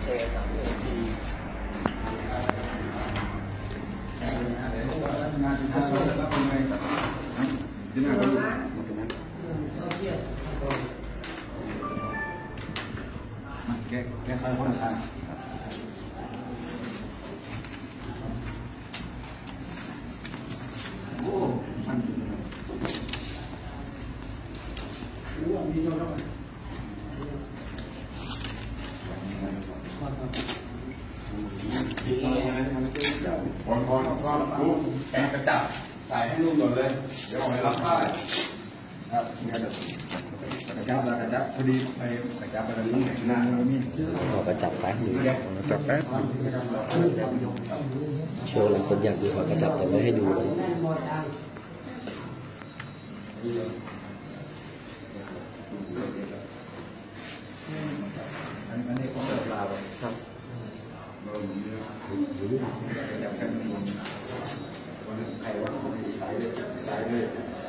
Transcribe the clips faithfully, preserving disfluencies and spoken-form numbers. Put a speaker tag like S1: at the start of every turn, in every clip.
S1: แกแกใส่คนละโอ้มันโอ้มีเยอะแล้วพอนพอนก็ลูกแกงกระจับใส่ให้ลูกหมดเลยเดี๋ยวออกไปรับผ้าครับเนี่ยเดี๋ยวกระจับแล้วกระจับพอดีไปกระจับไปแล้วลูกไหนหน้ามีขอกระจับแป๊บหนึ่งจับแป๊บโชว์หลายคนอยากดูขอกระจับแต่ไม่ให้ดูเลยอันนี้ของเราลาวครับจับกันวันใครว่าเขาใช้เลยใช้เลย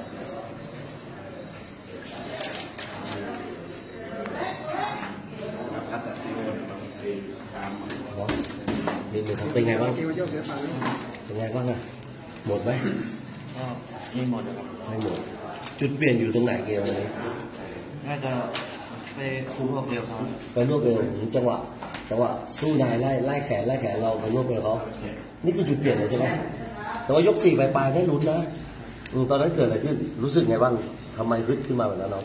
S1: นี่มือเป็นไงบ้างเป็นไงบ้างอะหมดไหม
S2: ก็ไม่หมดครับ
S1: ไม่หมดจุดเปลี่ยนอยู่ตรงไหนเกมนี้
S2: น่าจะไปคูรวบเร็วเขา
S1: ไปรวบเร็วจังหวะจังหวะสู้นายไล่ไล่แขนไล่แขนเราไปรวบเร็วเขานี่คือจุดเปลี่ยนเลยใช่ไหมแต่ว่ายกสี่ปลายๆได้ลุ้นนะตอนนั้นเกิดอะไรขึ้นรู้สึกไงบ้างทำไมฮึดขึ้นมาแบบนั้นน้อง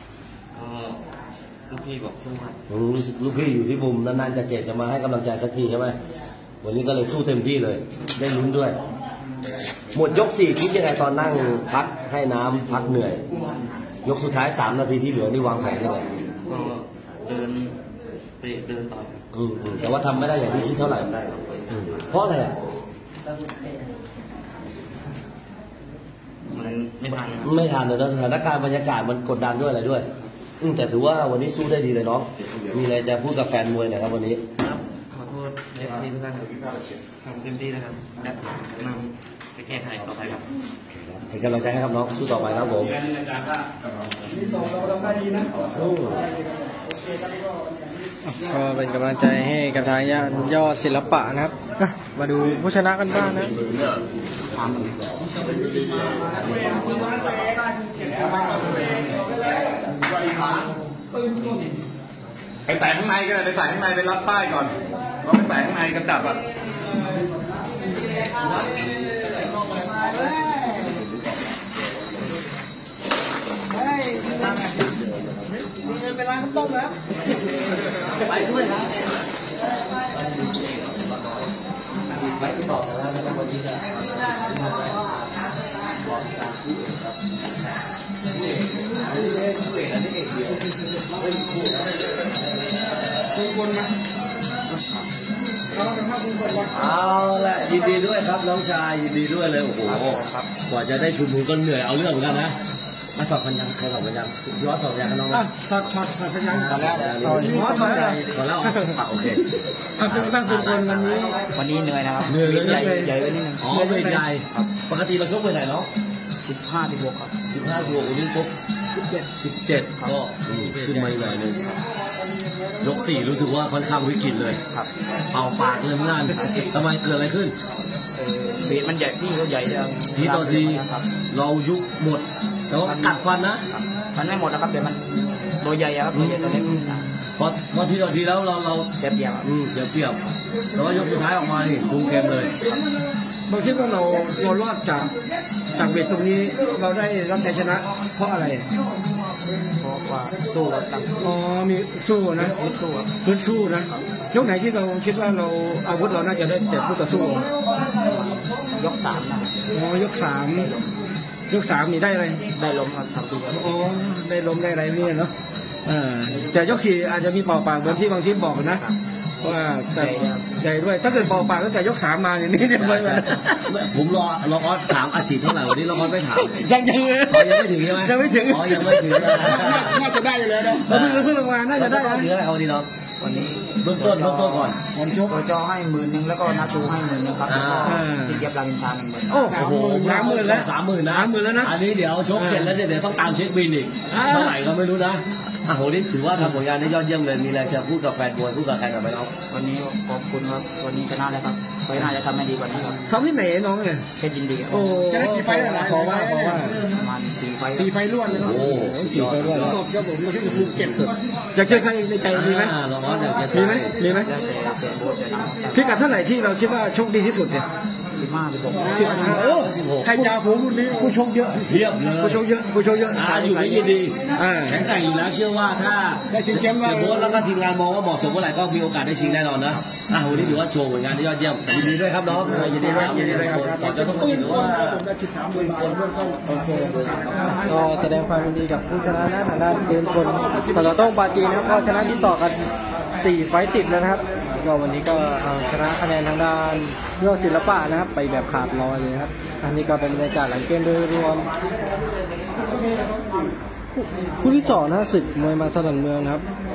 S2: ลูกพี่บอกสู้ครับ
S1: รู้สึกลูกพี่อยู่ที่มุมนานๆจะเจ็บจะมาให้กำลังใจสักทีใช่ไหมวันนี้ก็เลยสู้เต็มที่เลยได้ลุ้นด้วยหมดยกสี่คิดยังไงตอนนั่งพักให้น้ำพักเหนื่อยยกสุดท้ายสามนาทีที่เหลือนี่วางแผนยังไง
S2: ก็เดินไปเดินต่อ
S1: อืมแต่ว่าทำไม่ได้อย่างที่คิดเท่าไหร่เพราะอะไรอ่ะ
S2: มันไม่ทัน
S1: ไม่ทันเลยนะสถานการณ์บรรยากาศมันกดดันด้วยอะไรด้วยอืมแต่ถือว่าวันนี้สู้ได้ดีเลยน้องมีอะไรจะพูดกับแฟนมวยหน่อยครับวันนี้
S2: ครับขอโทษเอฟซีทุกท่านทำเต็มที่นะครับและนำไปแก้ไขต่อไปครับ
S1: เป็นกำลังใจให้ครับน้องสู้ต่อไปครับผม
S3: มีสองเราทำได้ดีนะ
S4: ก็เป็นกำลังใจให้กับทางยอดศิลปะนะครับมาดูผู้ชนะกันบ้างนะ
S5: ไปแตะข้างในก็ได้ไปแตะข้างในไปรับป้ายก่อนเราไปแตะข้างในกระจับอ่ะ
S3: มีเงินไปร้านข้าวต้มแล้ว
S1: ไปด้วยนะไปที่บอกแล้วนะครับวันนี้จะ
S3: คุณคนนะ
S1: เอาละยินดีด้วยครับน้องชายยินดีด้วยเลยโอ้โหกว่าจะได้ชุมนุมก็เหนื่อยเอาเรื่องเหมือนกันนะมาถอดฟันยังใครถอดฟันยังย้อนถอดยังกันน้องนะ
S3: ถอดถอดถอดฟันยัง
S1: ถอดแล้วถอดแล้วถอดแล้วถอดแล้วโอเค
S3: ตั้งคุณคนวันนี้
S2: วันนี้เหนื่อยนะครับ
S1: เหนื่อยเลย
S2: ใหญ่ไปนิดนึง
S1: อ๋อไม่ใหญ่ปกติเราชกไปไหนเนาะ
S2: สิบห้าสิบหกครับ
S1: สิบห้าสิบหกวันนี้ชกสิบเจ็ดสิบเจ็ดก็ขึ้นมาหน่อยนึงยกสี่รู้สึกว่าค่อนข้างวิกฤตเลยเป่าปากเลยเมื่อนทำไมเกิดอะไรขึ้น
S2: เบสมันใหญ่ที่เขาใหญ่เลย
S1: ทีต่อทีเรายุบหมดแต่ว่ากัดฟันนะ
S2: มันไม่หมดนะครับเดี๋ยวมันตัวใหญ่ครับตัวใหญ่ตัวเล็ก
S1: พอพอทีต่อทีแล้วเราเรา
S2: เสียเปรียบ
S1: อืมเสียเปรียบแต่ว่ายกสุดท้ายออกมานี่คุมเกมเลย
S3: เราคิดว่าเราเรารอดจากจากเวทตรงนี้เราได้รับชัยชนะเพราะอะไร
S2: เพราะว่าสู้กัน
S3: อ๋อมีสู้นะ
S2: พึ่สู้
S3: พึ่สู้นะยกไหนที่เราคิดว่าเราอาวุธเราน่าจะได้แต่ผู้ต่อสู้
S2: ยกสามนะ
S3: อ๋อยกสามยกสามนี่ได้อะไร
S2: ได้ล้มครับทำดี
S3: อ๋อได้ล้มได้อะไรนี่เนาะอ่าแต่ยกสี่อาจจะมีเป่าปากเหมือนที่บางทีบอกนะว่าแต่ใหญ่ด้วยถ้าเกิดเป่าปากตั้งแต่ยกสามมาอย่างนี้เนี่ย
S1: ผมรอรอออสถามอาชีพเท่าไหร่วันนี้รอออสไม่ถาม
S3: ยังยัง
S1: ยังไม่ถึงใช่ไหม
S3: ยังไม่ถึง
S1: อ๋อยังไม่ถึง
S3: น่าจะได้เลยนะเราเพิ่งเพิ่งลงมาน่าจะได้
S1: นะถึงอะไรวันนี้น้อง
S2: วันนี้
S1: เบื้องต้นเบื้องต้นก่อน
S2: ผมชกจอให้หมื่นหนึ่งแล้วก็นาชูให้หมื่นหนึ่งครับที่เก็บรางวัลทางหนึ่งหมื่น
S3: โอ้โหสามหมื่นแล้ว
S1: สามหมื่นนะ
S3: สามหมื่นแล้วนะ
S1: อันนี้เดี๋ยวชกเสร็จแล้วเดี๋ยวต้องตามเช็คบินอีกเท่าไหร่ก็ไม่รู้นะ
S6: อ่ะโหนี่ถือว่าทำผลงานได้ยอดเยี่ยมเลยมีอะไรจะพูดกับแฟนบอลพูดกับใครหน่อยไหมน้อง
S2: วันนี้ขอบคุณครับวันนี้ชนะแล้วครับไว้หน้าจะทำให้ดีกว่านี้ครับ
S3: ซ้อมที่ไหนน้องเนี่ย
S2: เพชรยินดีครับ
S3: โอ้ชนะกี่ไฟล์แล้วเพราะว่าเพราะว่า
S2: ประมาณสี่ไฟล์
S3: สี่ไฟล์รวดเลยเนาะ
S6: โอ้สุดยอดสุดยอด
S3: สดครับผมมาที่ภูเก็ตสุดอยากเจอใครในใจมีไหม
S6: อ่าน้องๆอยากจะ
S3: มีไหมมีไหม
S2: แล้วแต่เสียโบสจะทำ
S3: พิกัดเท่าไหร่ที่เราคิดว่าโชคดีที่สุดเนี่ย
S2: สิบห้าสิบหก
S3: สิบห้าโอ้
S6: สิบหก
S3: ใครจะผมรุ่นนี้ผู้ชกเยอะ
S6: เพียบเลย
S3: ผู้ชกเยอะผู้ชกเยอะ
S6: อ่าอยู่ไม่ยินดี
S3: อ่า
S6: แข็งแกร่งอยู่แล้วเชื่อว่าถ้า
S3: ได้ชิงแชมป์
S6: เสียโบ๊ทแล้วก็ทีมงานมองว่าเหมาะสมเมื่อไหร่ก็มีโอกาสได้ชิงแน่นอนนะอ่ะวันนี้ถือว่าโชว์ผลงานได้ยอดเยี่ยมยินดีด้วยครับน้อง
S3: ยินดีครับยินดีด้วยครับ
S6: สอนเจ้าต้องกินหรือว่า
S3: ผมได้ชิดสามหมื่นคนเบื้องต้นโอเค
S4: ก็แสดงความยินดีกับผู้ชนะนะทางด้านเกมคนต่อต้องปาจีนนะครับก็ชนะที่ต่อกันสี่ไฟต์ติดแล้วนะครับก็วันนี้ก็เอาชนะคะแนนทางด้านยอดศิลปะนะครับไปแบบขาดลอยเลยนะครับอันนี้ก็เป็นบรรยากาศหลังเกมโดยรวมคู่ที่สองนะศึกมวยมาสนั่นเมืองนะครับ